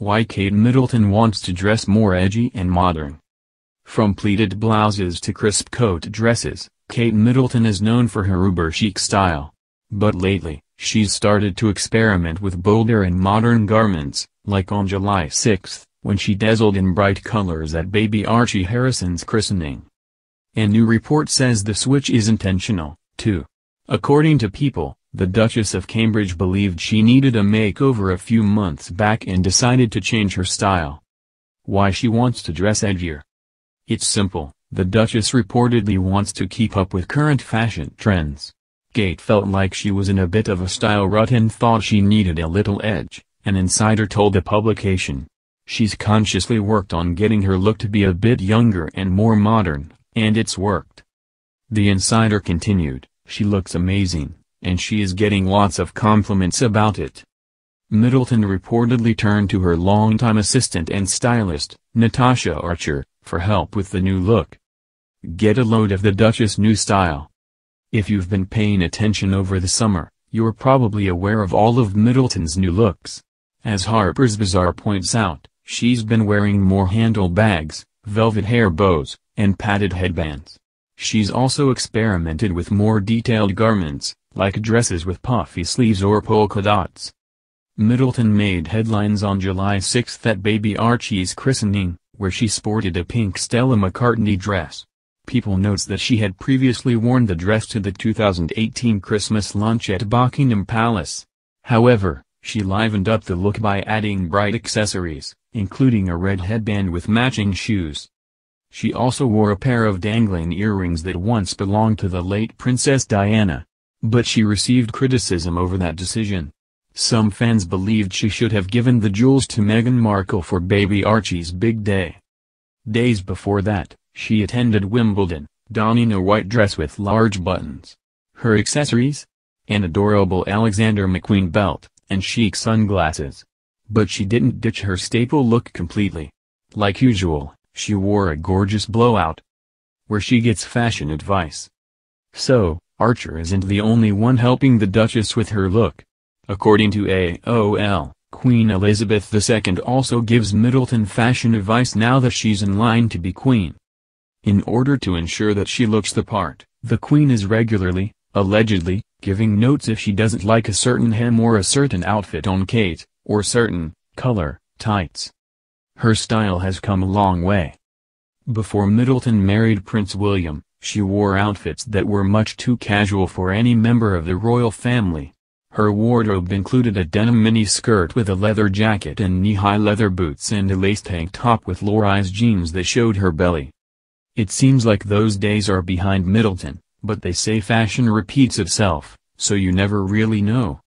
Why Kate Middleton wants to dress more edgy and modern. From pleated blouses to crisp coat dresses, Kate Middleton is known for her uber chic style. But lately, she's started to experiment with bolder and modern garments, like on July 6, when she dazzled in bright colors at baby Archie Harrison's christening. A new report says the switch is intentional, too. According to People, the Duchess of Cambridge believed she needed a makeover a few months back and decided to change her style. Why she wants to dress edgier? It's simple, the Duchess reportedly wants to keep up with current fashion trends. Kate felt like she was in a bit of a style rut and thought she needed a little edge, an insider told the publication. She's consciously worked on getting her look to be a bit younger and more modern, and it's worked. The insider continued, she looks amazing, and she is getting lots of compliments about it. Middleton reportedly turned to her longtime assistant and stylist, Natasha Archer, for help with the new look. Get a load of the Duchess' new style. If you've been paying attention over the summer, you're probably aware of all of Middleton's new looks. As Harper's Bazaar points out, she's been wearing more handlebags, velvet hair bows, and padded headbands. She's also experimented with more detailed garments, like dresses with puffy sleeves or polka dots. Middleton made headlines on July 6 at baby Archie's christening, where she sported a pink Stella McCartney dress. People notes that she had previously worn the dress to the 2018 Christmas lunch at Buckingham Palace. However, she livened up the look by adding bright accessories, including a red headband with matching shoes. She also wore a pair of dangling earrings that once belonged to the late Princess Diana. But she received criticism over that decision. Some fans believed she should have given the jewels to Meghan Markle for baby Archie's big day. Days before that, she attended Wimbledon, donning a white dress with large buttons. Her accessories? An adorable Alexander McQueen belt, and chic sunglasses. But she didn't ditch her staple look completely. Like usual, she wore a gorgeous blowout. Where she gets fashion advice. So, Archer isn't the only one helping the Duchess with her look. According to AOL, Queen Elizabeth II also gives Middleton fashion advice now that she's in line to be queen. In order to ensure that she looks the part, the Queen is regularly, allegedly, giving notes if she doesn't like a certain hem or a certain outfit on Kate, or certain color tights. Her style has come a long way. Before Middleton married Prince William, she wore outfits that were much too casual for any member of the royal family. Her wardrobe included a denim mini-skirt with a leather jacket and knee-high leather boots and a lace tank top with low-rise jeans that showed her belly. It seems like those days are behind Middleton, but they say fashion repeats itself, so you never really know.